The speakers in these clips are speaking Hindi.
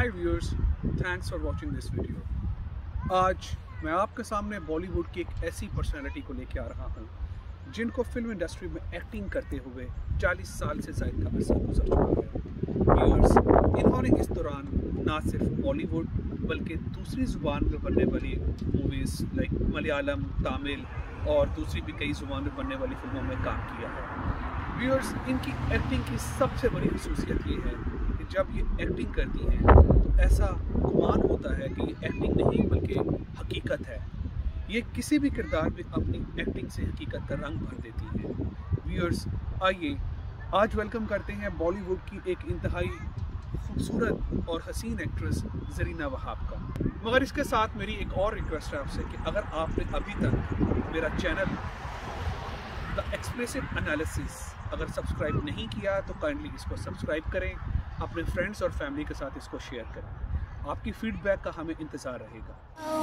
Hi viewers, thanks for watching this video. आज मैं आपके सामने बॉलीवुड की एक ऐसी पर्सनैलिटी को लेके आ रहा हूँ जिनको फिल्म इंडस्ट्री में एक्टिंग करते हुए 40 साल से ज़्यादा का अरसा गुजर चुका है। व्यूअर्स, इन्होंने इस दौरान ना सिर्फ बॉलीवुड बल्कि दूसरी ज़ुबान में बनने वाली मूवीज़ लाइक मलयालम, तमिल और दूसरी भी कई ज़ुबान में बनने वाली फिल्मों में काम किया है। व्यूअर्स, इनकी एक्टिंग की सबसे बड़ी खसूसियत ये है कि जब ये एक्टिंग करती हैं तो ऐसा गुमान होता है कि ये एक्टिंग नहीं बल्कि हकीकत है। ये किसी भी किरदार में अपनी एक्टिंग से हकीकत का रंग भर देती है। व्यूअर्स, आइए आज वेलकम करते हैं बॉलीवुड की एक इंतहाई खूबसूरत और हसीन एक्ट्रेस ज़रीना वहाब का। मगर इसके साथ मेरी एक और रिक्वेस्ट है आपसे कि अगर आपने अभी तक मेरा चैनल द एक्सप्रेसिव एनालिसिस अगर सब्सक्राइब नहीं किया तो काइंडली इसको सब्सक्राइब करें, अपने फ्रेंड्स और फैमिली के साथ इसको शेयर करें। आपकी फीडबैक का हमें इंतज़ार रहेगा।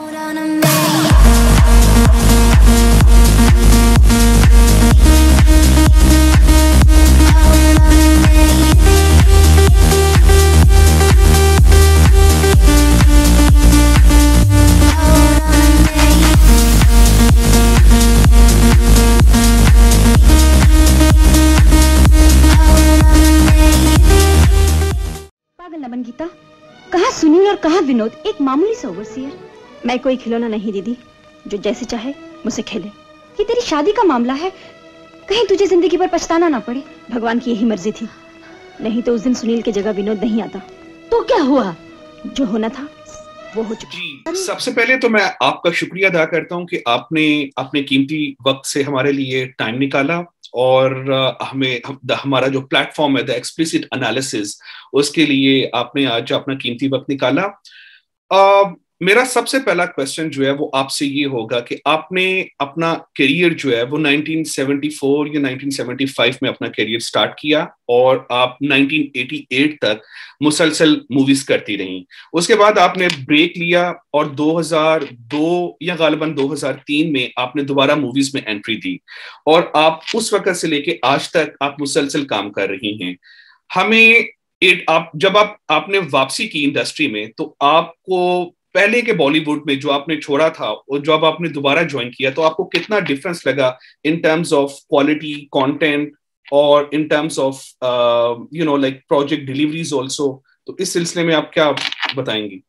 गीता, कहाँ सुनील और कहाँ विनोद, एक मामूली सा ओवरसियर। मैं कोई खिलौना नहीं दीदी जो जैसे चाहे मुझसे खेले। ये तेरी शादी का मामला है, कहीं तुझे जिंदगी पर पछताना ना पड़े। भगवान की यही मर्जी थी, नहीं तो उस दिन सुनील की जगह विनोद नहीं आता। तो क्या हुआ? जो होना था वो हो चुका। जी, सबसे पहले तो मैं आपका शुक्रिया अदा करता हूँ कि आपने अपने कीमती वक्त से हमारे लिए टाइम निकाला और हमारा जो प्लेटफॉर्म है द एक्सप्लिसिट एनालिसिस, उसके लिए आपने आज अपना कीमती वक्त निकाला। मेरा सबसे पहला क्वेश्चन जो है वो आपसे ये होगा कि आपने अपना करियर जो है वो 1974 या 1975 में अपना करियर स्टार्ट किया और आप 1988 तक मुसलसल मूवीज करती रहीं। उसके बाद आपने ब्रेक लिया और 2002 या गालिबन 2003 में आपने दोबारा मूवीज में एंट्री दी और आप उस वक्त से लेके आज तक आप मुसलसल काम कर रही हैं। हमें जब आपने वापसी की इंडस्ट्री में तो आपको पहले के बॉलीवुड में जो आपने छोड़ा था और जब आपने दोबारा ज्वाइन किया तो आपको कितना डिफरेंस लगा in terms of quality, content और in terms of like project deliveries also? तो इस सिलसिले में आप क्या बताएंगी?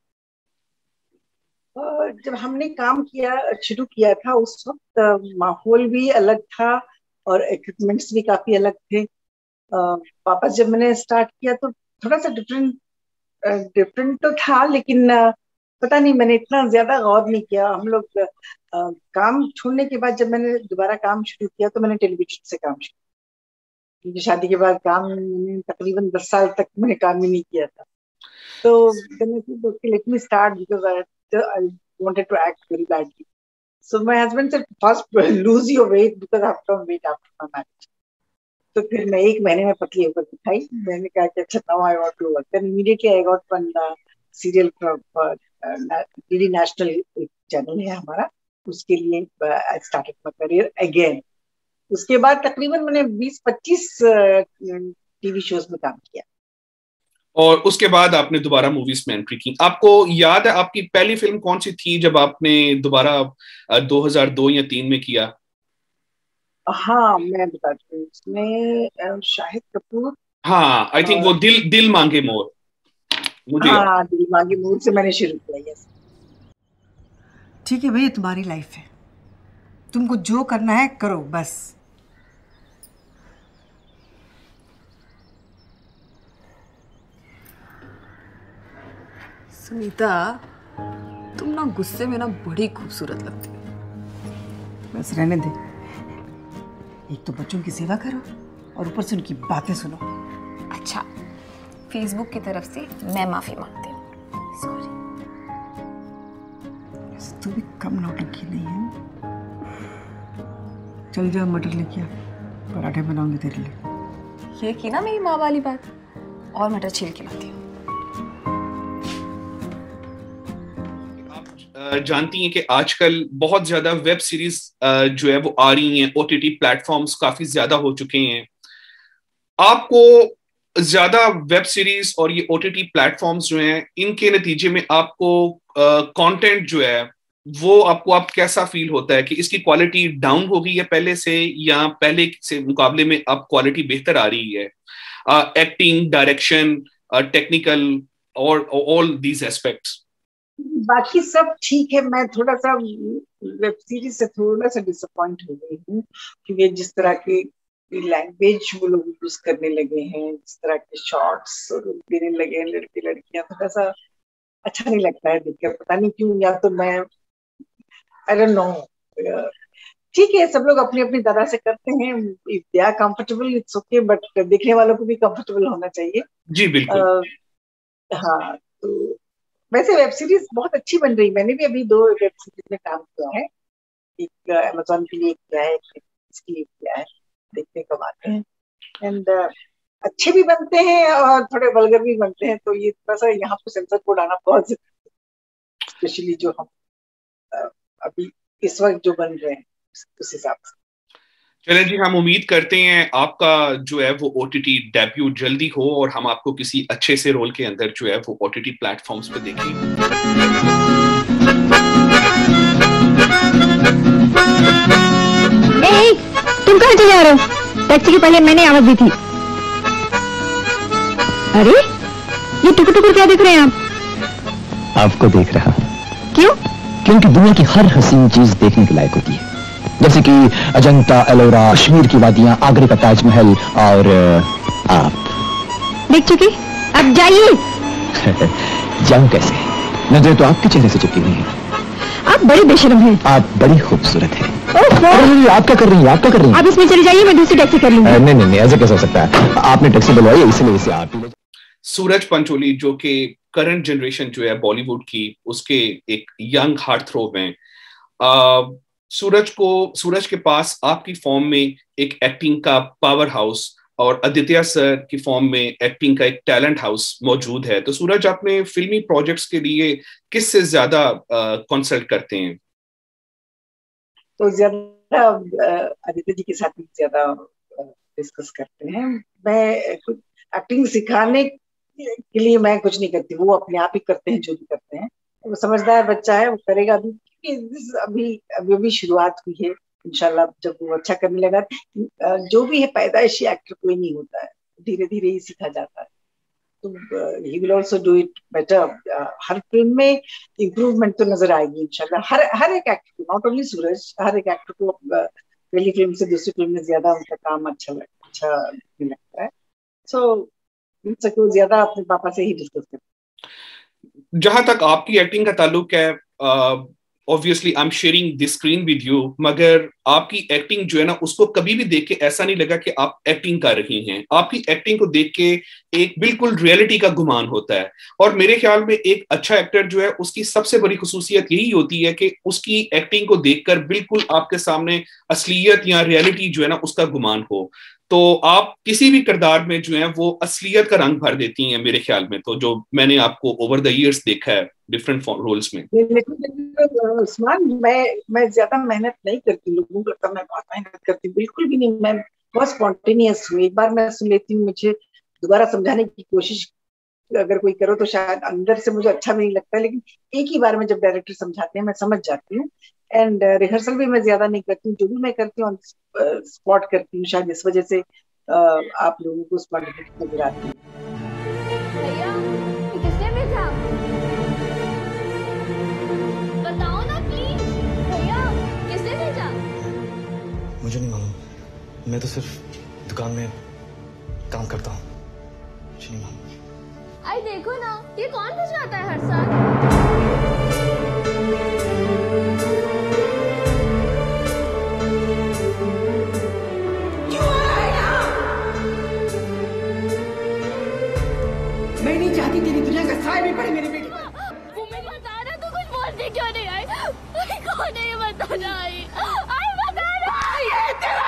जब हमने काम किया शुरू किया था उस वक्त माहौल भी अलग था और इक्विपमेंट्स भी काफी अलग थे। वापस जब मैंने स्टार्ट किया तो थोड़ा सा डिफरेंट तो था, लेकिन पता नहीं, मैंने इतना ज्यादा गौर नहीं किया। हम लोग काम छोड़ने के बाद जब मैंने दोबारा काम शुरू किया तो मैंने टेलीविजन से काम शुरू किया, क्योंकि शादी के बाद काम मैंने तकरीबन 10 साल तक मैंने काम ही नहीं किया था। तो let me start because I wanted to act very badly. So my husband said first lose your weight because I have come weight after my marriage. तो फिर मैं 1 महीने में पतली होकर दिखाई। मैंने कहा कि अच्छा, now I want to work. Then immediately I got one serial from DD national channel है हमारा, उसके लिए I started my career again. उसके बाद तकरीबन मैंने 20-25 टीवी शोज में काम किया और उसके बाद आपने दोबारा मूवीज में एंट्री की। आपको याद है आपकी पहली फिल्म कौन सी थी जब आपने दोबारा 2002 या 3 में किया? हाँ, मैं बताती हूँ। उसमें शाहिद कपूर, हाँ, आई थिंक वो दिल मांगे मोर। मुझे हाँ, दिल मांगे मोर से मैंने शुरू किया। यस, ठीक है भैया, तुम्हारी लाइफ है, तुमको जो करना है करो बस। सुनीता, तुम ना गुस्से में ना बड़ी खूबसूरत लगती हो। बस रहने दे, एक तो बच्चों की सेवा करो और ऊपर से उनकी बातें सुनो। अच्छा, फेसबुक की तरफ से मैं माफी मांगती हूँ, सॉरी। तू भी कम नौटंकी नहीं है। चल जा, मटर लेके आ, पराठे बनाऊंगी तेरे लिए। ये की ना मेरी माँ वाली बात, और मटर छील के लाती हूँ। जानती हैं कि आजकल बहुत ज्यादा वेब सीरीज जो है वो आ रही हैं, ओटीटी प्लेटफॉर्म्स काफी ज्यादा हो चुके हैं। आपको ज्यादा वेब सीरीज और ये ओटीटी प्लेटफॉर्म्स जो हैं, इनके नतीजे में आपको कंटेंट जो है वो आपको आप कैसा फील होता है कि इसकी क्वालिटी डाउन हो गई है पहले से, या पहले से मुकाबले में अब क्वालिटी बेहतर आ रही है? एक्टिंग, डायरेक्शन, टेक्निकल और ऑल दीज एस्पेक्ट्स। बाकी सब ठीक है। मैं थोड़ा सा वेब सीरीज से थोड़ा सा डिसअपॉइंट हो गई हूँ, क्योंकि जिस तरह की लैंग्वेज वो लोग यूज करने लगे हैं, जिस तरह के शॉर्ट्स देने लगे हैं लड़के लड़कियां, थोड़ा सा अच्छा नहीं लगता है देखकर। पता नहीं क्यों, या तो मैं आई डोंट नो। ठीक है, सब लोग अपनी अपनी तरह से करते हैं। If they are comfortable it's okay, but देखने वालों को भी कंफर्टेबल होना चाहिए। जी बिल्कुल। हाँ, तो वैसे वेब सीरीज बहुत अच्छी बन रही। मैंने भी अभी 2 वेब सीरीज में काम किया है। एक अमेजोन के लिए किया है, एक इसके लिए किया है। देखने कब आते हैं। एंड अच्छे भी बनते हैं और थोड़े वल्गर भी बनते हैं, तो ये थोड़ा सा यहाँ पे सेंसर कोड आना बहुत जरूरी है, स्पेशली जो हम अभी इस वक्त जो बन रहे हैं उस हिसाब से। चलें जी, हम उम्मीद करते हैं आपका जो है वो ओटीटी डेब्यू जल्दी हो और हम आपको किसी अच्छे से रोल के अंदर जो है वो ओटीटी प्लेटफॉर्म्स पे देखें। तुम कहाँ चले आ रहे हो? टैक्सी के पहले मैंने आवाज दी थी। अरे ये टुकुर टुकुर क्या देख रहे हैं आप? आपको देख रहा। क्यों? क्योंकि दुनिया की हर हसीन चीज देखने के लायक होती है, जैसे कि अजंता, एलोरा, कश्मीर की वादियां, आगरे का ताजमहल और आप। देख चुकी, अब जाइए। जाऊं कैसे? नजरें तो आपके चेहरे से चिपकी हुई हैं। आप बड़ी बेशर्म हैं। आप बड़ी खूबसूरत हैं। अरे आप क्या कर रही हैं? आप क्या कर रही हैं? आप इसमें चली जाइए, मैं दूसरी टैक्सी कर लूंगी। नहीं नहीं नहीं, ऐसे कैसे हो सकता है? आपने टैक्सी बुलवाई है, इसलिए इसे आप ही। सूरज पंचोली जो कि करंट जनरेशन जो है बॉलीवुड की, उसके एक यंग हार्ट थ्रोब हैं। सूरज के पास आपकी फॉर्म में एक एक्टिंग का पावर हाउस और आदित्य सर की फॉर्म में एक्टिंग का एक टैलेंट हाउस मौजूद है। तो सूरज, अपने फिल्मी प्रोजेक्ट्स के लिए किससे ज्यादा कंसल्ट करते हैं? तो ज्यादा आदित्य जी के साथ ज्यादा डिस्कस करते हैं। मैं कुछ एक्टिंग सिखाने के लिए मैं कुछ नहीं करती, वो अपने आप ही करते हैं जो भी करते हैं। वो समझदार बच्चा है, वो करेगा भी। अभी अभी अभी शुरुआत हुई है। इंशाल्लाह जब वो अच्छा करने लगा, जो भी है पैदाइशी एक्टर कोई नहीं होता है, धीरे धीरे ही सीखा जाता है। तो he will also do it better. हर फिल्म में इम्प्रूवमेंट तो नजर आएगी इंशाल्लाह। हर एक एक्टर को, नॉट ओनली सूरज, हर एक एक्टर को पहली फिल्म से दूसरी फिल्म में ज्यादा उनका काम अच्छा लगता है। सो ज्यादा अपने पापा से ही डिस्कस करते। जहां तक आपकी एक्टिंग का ताल्लुक है, obviously I am sharing this screen with you, मगर आपकी एक्टिंग जो है ना, उसको कभी भी देख के ऐसा नहीं लगा कि आप एक्टिंग कर रही हैं। आपकी एक्टिंग को देख के एक बिल्कुल रियलिटी का गुमान होता है। और मेरे ख्याल में एक अच्छा एक्टर जो है, उसकी सबसे बड़ी खुसूसियत यही होती है कि उसकी एक्टिंग को देखकर बिल्कुल आपके सामने असलियत या रियलिटी जो है ना, उसका गुमान हो। तो आप किसी भी किरदार में जो है वो असलियत का रंग भर देती हैं मेरे ख्याल में। तो जो मैंने आपको ओवर द इयर्स देखा है डिफरेंट रोल्स में। उस्मान, मैं ज्यादा मेहनत नहीं करती। लोगों को लगता है मैं बहुत मेहनत करती, बिल्कुल भी नहीं। मैं बहुत स्पॉन्टेनियस हूँ। एक बार मैं सुन लेती हूँ, मुझे दोबारा समझाने की कोशिश अगर कोई करो तो शायद अंदर से मुझे अच्छा नहीं लगता है, लेकिन एक ही बार में जब डायरेक्टर समझाते हैं मैं समझ जाती हूँ। एंड रिहर्सल भी मैं ज्यादा नहीं करती हूँ। जो भी मैं करती हूँ स्पॉट करती हूँ। शायद इस वजह से आप लोगों को स्पॉन्टेनिटी नजर आती है। भैया, किसने भेजा? बताओ ना प्लीज। भैया, किसने भेजा? मुझे नहीं मालूम, मैं तो सिर्फ दुकान में काम करता हूँ। मुझे नहीं मालूम। आई देखो ना, ये कौन भिजवाता है हर साल? मैं नहीं चाहती तेरी दुनिया का साय भी पड़े मेरी बेटी पर। वो मैं बता रहा, तू कुछ बोलती क्यों नहीं आई? कौन है ये बताना? आई बता रहा ये तेरा।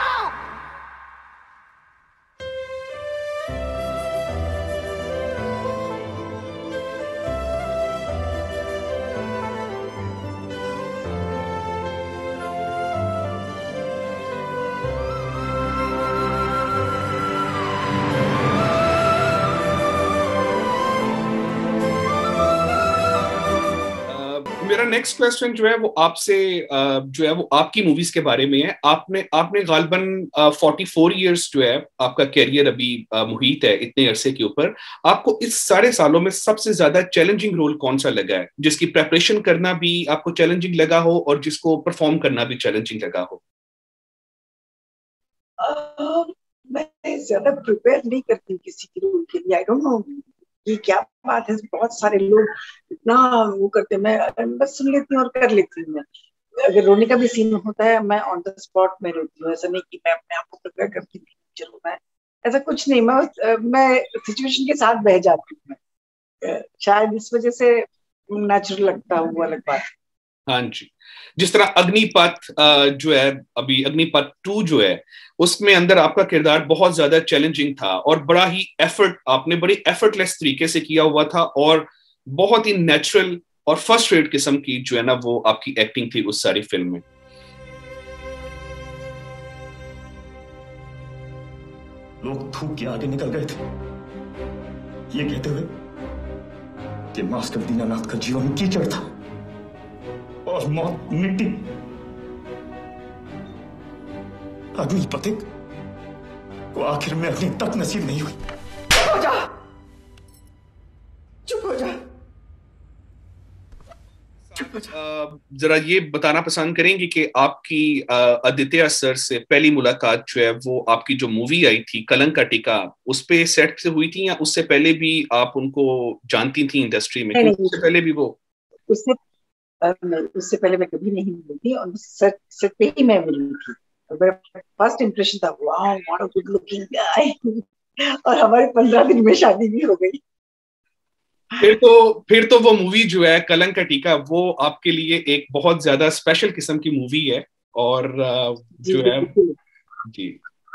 नेक्स्ट क्वेश्चन जो है वो आपसे जो है वो आपकी मूवीज के बारे में है। आपने गालबन 44 इयर्स जो है आपका कैरियर अभी मुहित है इतने अरसे के ऊपर, आपको इस सारे सालों में सबसे ज्यादा चैलेंजिंग रोल कौन सा लगा है, जिसकी प्रेपरेशन करना भी आपको चैलेंजिंग लगा हो और जिसको परफॉर्म करना भी चैलेंजिंग लगा हो? मैं ज्यादा प्रिपेयर नहीं करती किसी के रोल के लिए। आई डोंट नो ये क्या बात है, बहुत सारे लोग इतना वो करते हैं, मैं बस सुन लेती हूँ और कर लेती हूँ। मैं अगर रोने का भी सीन होता है मैं ऑन द स्पॉट में रोती हूँ, ऐसा नहीं कि मैं अपने आप को प्रिपेयर करती हूँ चलो मैं, ऐसा कुछ नहीं। मैं सिचुएशन के साथ बह जाती हूँ, शायद इस वजह से नेचुरल लगता है, वो अलग बात है। हाँ जी, जिस तरह अग्निपथ जो है अभी अग्निपथ 2 जो है उसमें अंदर आपका किरदार बहुत ज्यादा चैलेंजिंग था और बड़ा ही आपने बड़ी एफर्टलेस तरीके से किया हुआ था और बहुत ही नेचुरल और फर्स्ट रेट किस्म की जो है ना वो आपकी एक्टिंग थी उस सारी फिल्म में। लोग थूक के आगे निकल गए थे ये कहते हुए कि मास्टर दीनानाथ का जीवन कीचड़ था और मौत मिट्टी। अगली प्रतीक को आखिर में अपनी तक नसीब नहीं हुई। चुप हो जा, चुप हो जा। जरा ये बताना पसंद करेंगे कि आपकी आदित्य सर से पहली मुलाकात जो है वो आपकी जो मूवी आई थी कलंक का टीका उस पे सेट से हुई थी या उससे पहले भी आप उनको जानती थी इंडस्ट्री में? उससे पहले भी वो उससे पहले मैं कभी नहीं मिली थी और सेट पे ही मैं मिली थी। मेरा फर्स्ट इंप्रेशन था wow what a good looking guy और हमारे 15 दिन में शादी भी हो गई। फिर तो वो मूवी जो है कलंक का टीका वो आपके लिए एक बहुत ज्यादा स्पेशल किस्म की मूवी है और जो है जी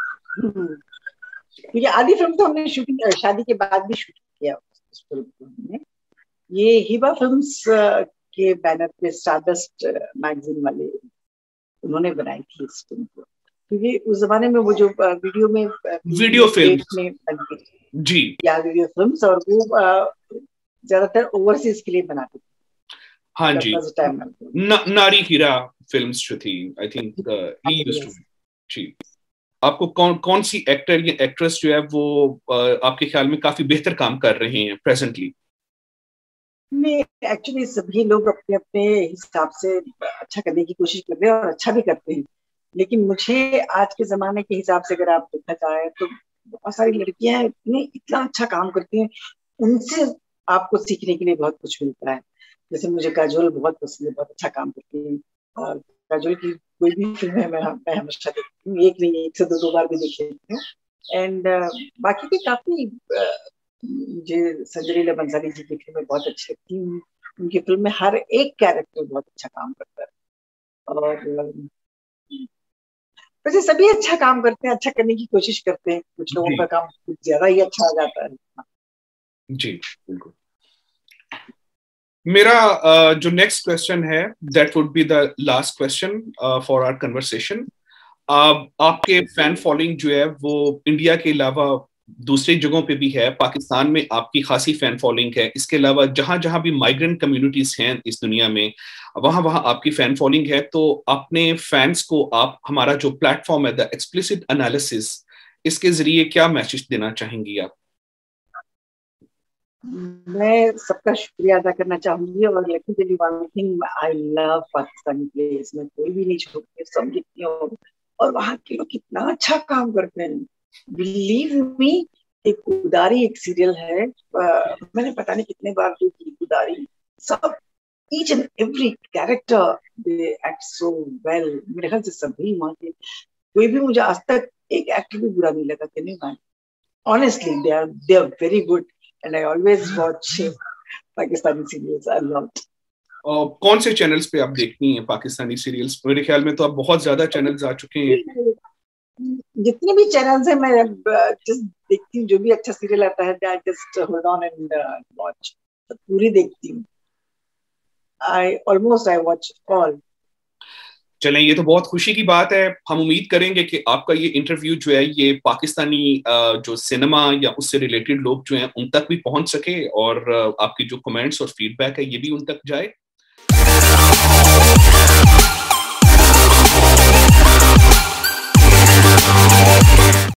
ये आधी फिल्म तो हमने शूटिंग शादी के बाद भी शूट किया उस फिल्म में। ये हिबा फिल्म्स के बैनर पे स्टारडस्ट मैगजीन वाले उन्होंने बनाई थी इस फिल्म को, क्योंकि उस जमाने में वो जो वीडियो फिल्म में जी या वीडियो फिल्म्स और वो ज्यादातर ओवरसीज के लिए बनाते थे। हाँ जी, नारी हीरा फिल्म्स जो थी I think he used to. जी, आपको कौन सी एक्टर या एक्ट्रेस जो है वो आपके ख्याल में काफी बेहतर काम कर रहे हैं प्रेजेंटली? नहीं, एक्चुअली सभी लोग अपने अपने हिसाब से अच्छा करने की कोशिश कर रहे हैं और अच्छा भी करते हैं, लेकिन मुझे आज के जमाने के हिसाब से अगर आप देखा जाए तो बहुत सारी लड़कियां इतना अच्छा काम करती हैं, उनसे आपको सीखने के लिए बहुत कुछ मिलता है। जैसे मुझे काजोल बहुत पसंद है, बहुत अच्छा काम करती है और काजोल की कोई भी फिल्म है मैं हमेशा देखती हूँ, एक नहीं एक से दो बार भी देख लेती हूँ। एंड बाकी भी काफी मुझे संजय लीला बंसाली जी की फिल्में बहुत अच्छी लगती हैं, उनकी फिल्म में हर एक कैरेक्टर बहुत अच्छा काम करता है और वैसे सभी अच्छा काम करते हैं, अच्छा करने की कोशिश करते हैं, कुछ लोगों का काम कुछ ज्यादा ही अच्छा हो जाता है। जी बिल्कुल। मेरा जो नेक्स्ट क्वेश्चन है that would be the last question for our conversation. आपके फैन फॉलोइंग जो है वो इंडिया के अलावा दूसरी जगहों पे भी है, पाकिस्तान में आपकी खासी फैन फॉलोइंग है, इसके अलावा जहां जहां भी माइग्रेंट कम्युनिटीज हैं इस दुनिया में वहां वहां आपकी फैन फॉलोइंग है। तो अपने फैंस को आप हमारा जो प्लेटफॉर्म है द एक्सप्लिसिट एनालिसिस इसके जरिए क्या मैसेज देना चाहेंगी आप? मैं सबका शुक्रिया अदा करना चाहूंगी और let me tell you one thing, I love Pakistani place, मैं कोई भी नहीं छोड़ती, सब देखती हूँ और वहाँ के लोग कितना अच्छा काम करते हैं। बिलीव मी, एक उदारी एक सीरियल है, मैंने पता नहीं कितने बार देखी उदारी, सब each and every character they act so well। मेरे ख्याल से सभी वहाँ के कोई भी मुझे आज तक एक एक्टर भी बुरा नहीं लगा, कहने वाले honestly they are very good and I always watch Pakistani serials a lot। कौन से चैनल्स पे आप देखती हैं पाकिस्तानी सीरियल्स? मेरे ख्याल में तो आप बहुत ज्यादा चैनल्स आ चुके हैं। जितने भी चैनल्स हैं मैं जस्ट देखती हूँ, जो भी अच्छा सीरियल आता है I just hold on and watch, पूरी देखती हूँ। I watch all। चलें, ये तो बहुत खुशी की बात है। हम उम्मीद करेंगे कि आपका ये इंटरव्यू जो है ये पाकिस्तानी जो सिनेमा या उससे रिलेटेड लोग जो हैं उन तक भी पहुंच सके और आपकी जो कमेंट्स और फीडबैक है ये भी उन तक जाए। है।